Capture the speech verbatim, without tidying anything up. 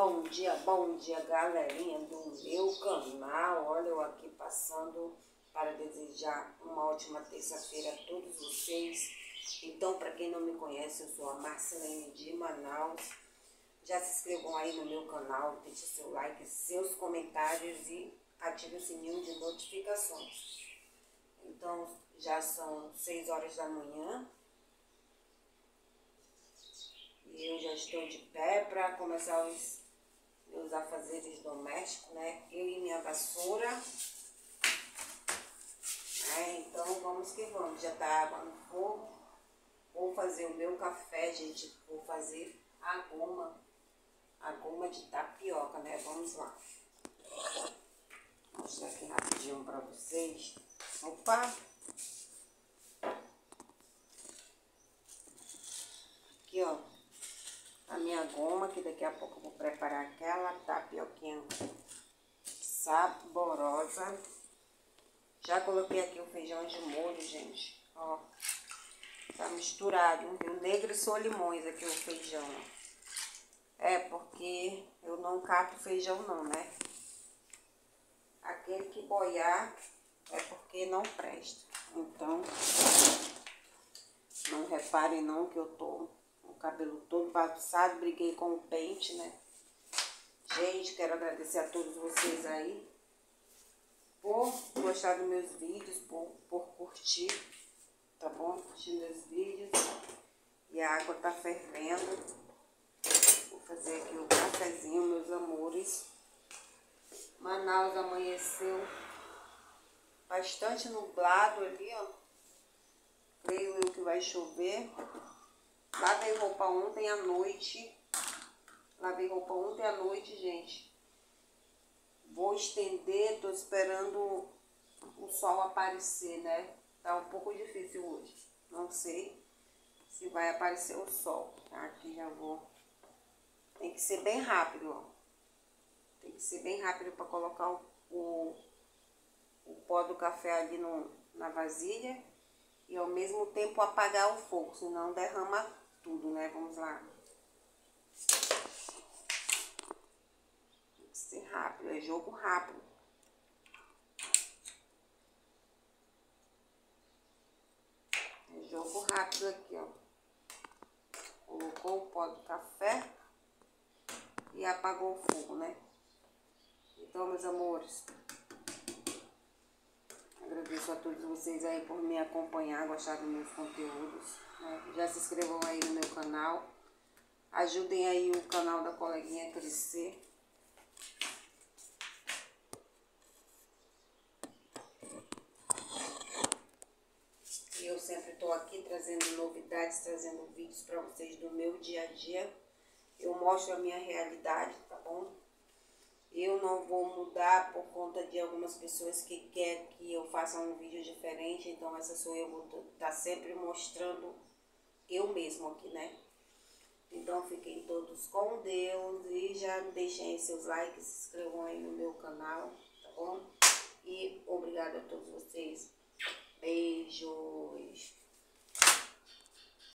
Bom dia, bom dia, galerinha do meu canal. Olha eu aqui passando para desejar uma ótima terça-feira a todos vocês. Então, para quem não me conhece, eu sou a Marcelene de Manaus. Já se inscrevam aí no meu canal, deixe seu like, seus comentários e ative o sininho de notificações. Então, já são seis horas da manhã. E eu já estou de pé para começar os meus afazeres domésticos, né? Eu e minha vassoura. É, então vamos que vamos. Já tá água no fogo. Vou fazer o meu café, gente. Vou fazer a goma. A goma de tapioca, né? Vamos lá. Vou mostrar aqui rapidinho para vocês. Opa! Aqui, ó. A minha goma, que daqui a pouco eu vou preparar aquela tapioquinha saborosa. Já coloquei aqui o feijão de molho, gente. Ó, tá misturado, viu? Negro e solimões aqui o feijão. É porque eu não cato feijão não, né? Aquele que boiar é porque não presta. Então, não reparem não que eu tô com o cabelo todo bagunçado, briguei com o pente, né? Gente, quero agradecer a todos vocês aí por gostar dos meus vídeos, por, por curtir, tá bom? Curtir meus vídeos. E a água tá fervendo. Vou fazer aqui o cafezinho, meus amores. Manaus amanheceu bastante nublado ali, ó. Creio eu que vai chover. Lavei roupa ontem à noite. Lavei roupa ontem à noite, gente. Vou estender, tô esperando o sol aparecer, né? Tá um pouco difícil hoje. Não sei se vai aparecer o sol. Tá? Aqui já vou. Tem que ser bem rápido, ó. Tem que ser bem rápido para colocar o, o, o pó do café ali no, na vasilha. E ao mesmo tempo apagar o fogo, senão derrama tudo, né? Vamos lá. Tem que ser rápido, é jogo rápido. É jogo rápido aqui, ó. Colocou o pó do café e apagou o fogo, né? Então, meus amores, agradeço a todos vocês aí por me acompanhar, gostar dos meus conteúdos, né? Já se inscrevam aí no meu canal. Ajudem aí o canal da coleguinha a crescer. E eu sempre estou aqui trazendo novidades, trazendo vídeos para vocês do meu dia a dia. Eu mostro a minha realidade, tá bom? Eu não vou mudar por conta de algumas pessoas que querem que eu faça um vídeo diferente. Então essa sou eu, vou estar sempre mostrando eu mesmo aqui, né? Então fiquem todos com Deus e já deixem aí seus likes, se inscrevam aí no meu canal, tá bom? E obrigada a todos vocês. Beijos.